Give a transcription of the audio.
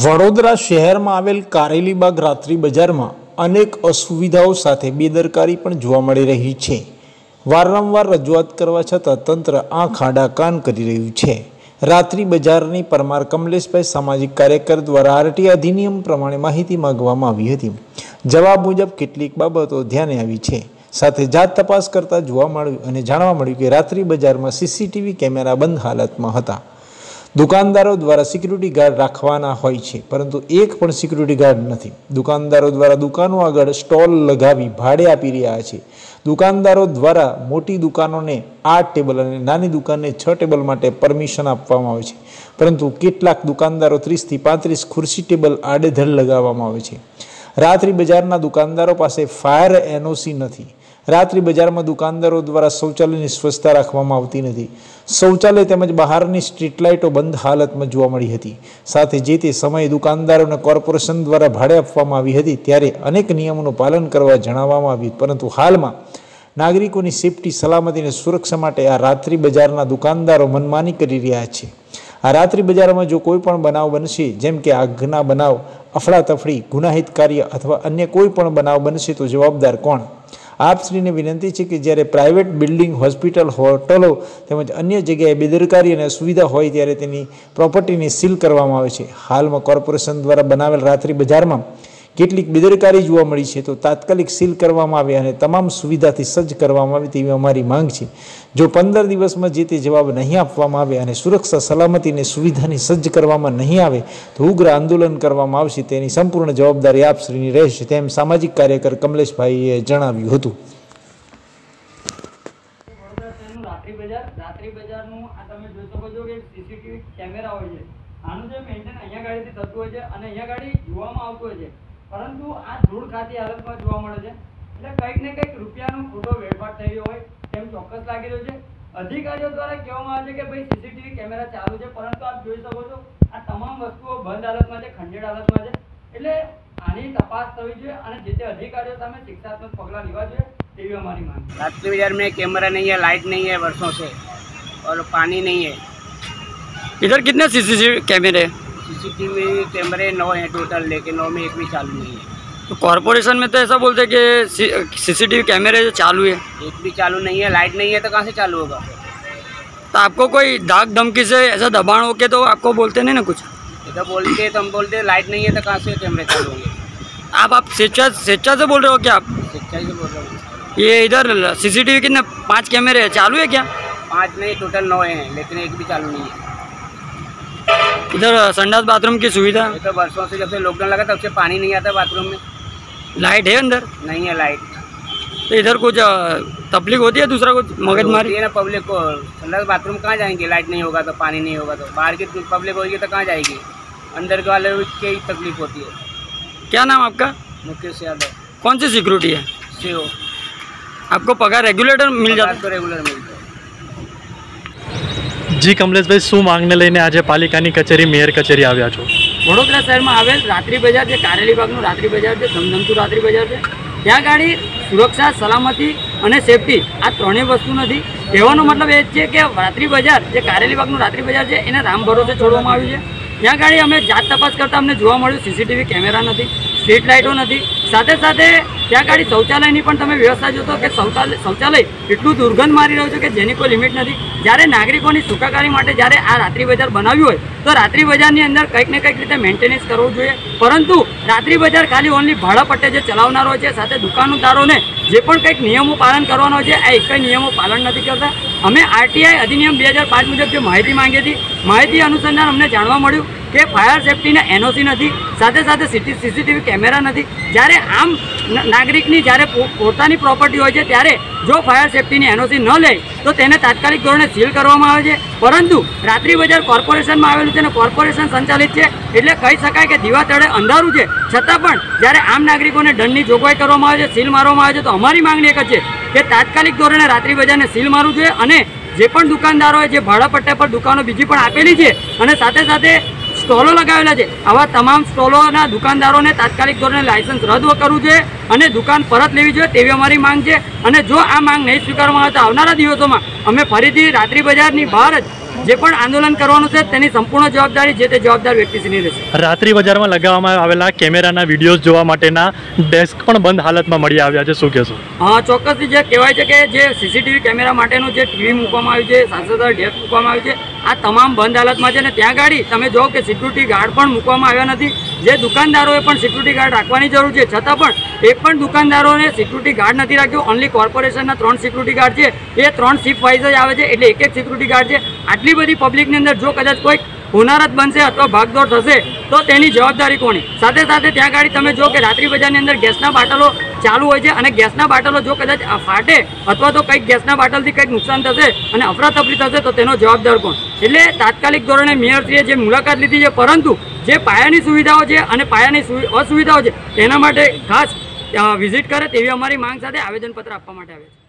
વડોદરા શહેરમાં આવેલ કારેલીબાગ રાત્રિ બજારમાં અનેક અસુવિધાઓ સાથે બેદરકારી પણ જોવા મળી રહી છે। વારંવાર રજૂઆત કરવા છતાં તંત્ર આંખ આડા કાન કરી રહ્યું છે। રાત્રિ બજારની પરમાર કમલેશભાઈ સામાજિક કાર્યકર દ્વારા આરટી અધિનિયમ પ્રમાણે માહિતી માંગવામાં આવી હતી। જવાબ મુજબ કેટલીક બાબતો ધ્યાને આવી છે। સાથે જાત તપાસ કરતા જોવા મળ્યું અને જાણવા મળ્યું કે રાત્રિ બજારમાં સીસીટીવી કેમેરા બંધ હાલતમાં હતા। दुकानदारों द्वारा सिक्योरिटी गार्ड राखवाना होय छे, परंतु एक पण सिक्योरिटी गार्ड नथी। दुकानदारों द्वारा दुकानों आगळ स्टॉल लगावी भाड़े आपी रह्या छे। दुकानदारों द्वारा मोटी दुकानों ने 8 टेबल अने नानी दुकान ने 6 टेबल माटे परमिशन आपवामां आवे छे, परंतु केटलाक दुकानदारों 30 થી 35 खुर्सी टेबल आडेधड़ लगाववामां आवे छे। रात्रि बजारना दुकानदारों पासे फायर एनओसी नथी। रात्रि बजार में दुकानदारों द्वारा शौचालय की स्वच्छता राखवामां आवती नथी। शौचालय तेमज बहारनी स्ट्रीट लाइटों बंद हालत में जोवा मळी हती। साथे जे ते समये दुकानदारों ने कॉर्पोरेशन द्वारा भाड़े आपवामां आवी हती त्यारे अनेक नियमों पालन करवा जणाववामां आव्युं, परंतु हाल में नागरिकों की सेफ्टी सलामती ने सुरक्षा माटे आ रात्रि बजारना दुकानदारों मनमानी करी रह्या छे। आ रात्रि बजार में जो कोईपण बनाव बनशे, जेम के आगना बनाव, अफड़ातफड़ी, गुनाहित कार्य अथवा अन्य कोईपण बनाव बनशे तो जवाबदार कोण? आपश्रीने विनंती है कि જ્યારે प्राइवेट बिल्डिंग, हॉस्पिटल, होटलों તેમજ अन्य जगह बेदरकारी અને सुविधा होय त्यारे तेनी प्रोपर्टीने सील करवामां आवे छे। हाल में कॉर्पोरेशन द्वारा बनावेल रात्रि बजार में કેટલીક બેદરકારી જોવા મળી છે, તો તાત્કાલિક સીલ કરવામાં આવે અને તમામ સુવિધાથી સજ્જ કરવામાં આવે તેવી અમારી માંગ છે। જો 15 દિવસમાં જે તે જવાબ નહીં આપવામાં આવે અને સુરક્ષા સલામતીને સુવિધાની સજ્જ કરવામાં નહીં આવે તો ઉગ્ર આંદોલન કરવામાં આવશે, તેની સંપૂર્ણ જવાબદારી આપશ્રીની રહેશે, તેમ સામાજિક કાર્યકર કમલેશભાઈએ જણાવ્યું હતું। રાત્રિ બજારનું આ તમે જોઈ શકો છો કે સીસીટીવી કેમેરા હોય છે, આનું જે મેન્ટેન અહીંયા ગાડીથી થતું હોય છે અને અહીંયા ગાડી જોવામાં આવતું હોય છે, પરંતુ આ ધૂળ ખાતી હાલતમાં જોવા મળે છે। એટલે કંઈક ને કંઈક રૂપિયાનો ખોટો વેડફાટ થઈ રહ્યો હોય તેમ ચોક્કસ લાગી રહ્યું છે। અધિકારીઓ દ્વારા કહેવામાં આવે છે કે ભાઈ સીસીટીવી કેમેરા ચાલુ છે, પરંતુ આપ જોઈ શકો છો આ તમામ વસ્તુઓ બંધ હાલતમાં છે, ખંડેડ હાલતમાં છે। એટલે આની તપાસ થવી જોઈએ અને જે તે અધિકારીઓ સામે શિક્ષાત્મક પગલાં લેવા જોઈએ तेरी हमारी मांग। रात्रि बाजार में कैमरा नहीं है, लाइट नहीं है वर्षों से, और पानी नहीं है। इधर कितने सीसीटीवी कैमरे? सीसीटीवी कैमरे 9 हैं टोटल, लेकिन 9 में एक भी चालू नहीं है। तो कॉर्पोरेशन में तो ऐसा बोलते हैं कि सीसीटीवी कैमरे चालू है, एक भी चालू नहीं है। लाइट नहीं है तो कहाँ से चालू होगा? तो आपको कोई धाक धमकी से ऐसा दबाण हो के तो आपको बोलते नहीं ना कुछ? इधर बोलते तो हम बोलते लाइट नहीं है तो कहाँ से कैमरे चालू होंगे? आप स्वेच्छा से बोल रहे हो क्या? आप सच्चाई से बोल रहा हूँ। ये इधर सीसीटीवी कितने 5 कैमरे चालू है क्या? 5 नहीं, टोटल 9 हैं, लेकिन एक भी चालू नहीं है। इधर संडास बाथरूम की सुविधा? ये तो वर्षों से, जब से लॉकडाउन लगा तब से पानी नहीं आता बाथरूम में। लाइट है अंदर? नहीं है लाइट। तो इधर कुछ तकलीफ होती है, दूसरा कुछ मगजमारी है ना पब्लिक को? संडास बाथरूम कहाँ जाएंगे? लाइट नहीं होगा तो, पानी नहीं होगा तो। बाहर की पब्लिक होगी तो कहाँ जाएगी? अंदर के वाले की तकलीफ होती है। क्या नाम आपका? मुकेश यादव। कौन सी सिक्योरिटी है? सीओ। आपको पगार रेगुलेटर मिल जाता है? तो रेगुलर मिलता है। जी कमलेशभाई, शू मांगने लईने आज पालिकानी कचेरी, मेयर कचेरी आव्या छो? वडोदरा शहर में आवेल रात्रि बजार जे कारेलीबागनु रात्रि बजार छे, धमधमતું रात्रि बजार छे, ત્યાં ગાડી સુરક્ષા, સલામતી અને સેફટી આ ત્રણેય વસ્તુ નથી। કહેવાનો મતલબ એ છે કે રાત્રિ બજાર જે કારેલીબાગનું રાત્રિ બજાર છે એને રામ ભરોસે છોડવામાં આવ્યું છે। ત્યાં ગાડી અમે જાત તપાસ કરતાં અમને જોવા મળ્યું સીસીટીવી કેમેરા નથી, સ્ટ્રીટ લાઇટો નથી, સાથે સાથે ત્યાં ગાડી શૌચાલયની પણ તમે વ્યવસ્થા જોતો કે શૌચાલય એટલું દુર્ગંધ મારી રહ્યું છે કે જેની કોઈ લિમિટ નથી। જ્યારે નાગરિકોની સુખાકારી માટે જ્યારે આ રાત્રિ બજાર બનાવ્યું હોય તો રાત્રિ બજારની અંદર કંઈક ને કંઈક રીતે મેન્ટેનન્સ કરવું જોઈએ, પરંતુ રાત્રિ બજાર ખાલી ઓનલી ભાડા પટ્ટે જે ચલાવનારો છે, સાથે દુકાનદારોને જે પણ કંઈક નિયમો પાલન કરવાનો છે આ એક નિયમો પાલન નથી કરતા। અમે આરટીઆઈ અધિનિયમ 2005 મુજબ જે માહિતી માંગી હતી, માહિતી અનુસંધાન અમને જાણવા મળ્યું કે ફાયર સેફ્ટીના એનઓસી નથી, સાથે સાથે સીસીટીવી કેમેરા નથી। જ્યારે આમ નાગરિકની જ્યારે પોતાની પ્રોપર્ટી હોય છે ત્યારે જો ફાયર સેફ્ટીની એનઓસી ન લે તો તેને તાત્કાલિક ધોરણે સીલ કરવામાં આવે છે, પરંતુ રાત્રિ બજાર કોર્પોરેશનમાં આવેલું છે અને કોર્પોરેશન સંચાલિત છે, એટલે કહી શકાય કે દીવા તળે અંધારું છે। છતાં પણ જ્યારે આમ નાગરિકોને દંડની જોગવાઈ કરવામાં આવે છે, સીલ મારવામાં આવે છે, તો અમારી માંગણી એક જ છે કે તાત્કાલિક ધોરણે રાત્રિ બજારને સીલ મારવું જોઈએ અને જે પણ દુકાનદારોએ જે ભાડા પટ્ટા પર દુકાનો બીજી પણ આપેલી છે અને સાથે સાથે સ્ટોલો લગાવેલા છે, આવા તમામ સ્ટોલોના દુકાનદારોને તાત્કાલિક ધોરણે લાયસન્સ રદ કરવું જોઈએ અને દુકાન પરત લેવી જોઈએ તેવી અમારી માંગ છે। અને જો આ માંગ નહીં સ્વીકારવામાં આવે તો આવનારા દિવસોમાં અમે ફરીથી રાત્રિ બજારની બહાર જ જે પણ આંદોલન કરવાનું છે તેની સંપૂર્ણ જવાબદારી જે તે જવાબદાર વ્યક્તિશ્રીની રહેશે. રાત્રિ બજારમાં લગાવવામાં આવેલા કેમેરાના વિડીયોઝ જોવા માટેના ડેસ્ક પણ બંધ હાલતમાં મળી આવ્યા છે, શું કહેશો? હા, ચોક્કસથી જે કહેવાય છે કે જે સીસીટીવી કેમેરા માટેનું જે ટીવી મૂકવામાં આવ્યું છે, સાથે ડેસ્ક મૂકવામાં આવ્યું છે, આ તમામ બંધ હાલતમાં છે. ને ત્યાં ગાડી તમે જો કે સિક્યુરિટી ગાર્ડ પણ મૂકવામાં આવ્યા નથી. જે દુકાનદારોએ પણ સિક્યુરિટી ગાર્ડ રાખવાની જરૂર છે, છતાં પણ એક પણ દુકાનદારોને સિક્યુરિટી ગાર્ડ નથી રાખ્યો. ઓનલી કોર્પોરેશનના 3 સિક્યુરિટી ગાર્ડ છે, એ 3 શિફ્ટ વાઇઝ જ આવે છે, એટલે એક સિક્યુરિટી ગાર્ડ છે. આટલી બધી પબ્લિકની અંદર જો કદાચ કોઈ હોનારત બનશે અથવા ભાગદોડ થશે તો તેની જવાબદારી કોની? સાથે સાથે ત્યાં ગાડી તમે જો કે રાત્રિ બજારની અંદર ગેસના બાટલો ચાલુ હોય છે અને ગેસના બાટલો જો કદાચ ફાટે અથવા તો કંઈક ગેસના બાટલથી કંઈક નુકસાન થશે અને અફરાતફરી થશે તો તેનો જવાબદાર કોણ? એટલે તાત્કાલિક ધોરણે મેયરશ્રીએ જે મુલાકાત લીધી છે, પરંતુ જે પાયાની સુવિધાઓ છે અને પાયાની અસુવિધાઓ છે તેના માટે ખાસ વિઝિટ કરે તેવી અમારી માંગ સાથે આવેદનપત્ર આપવા માટે આવે છે.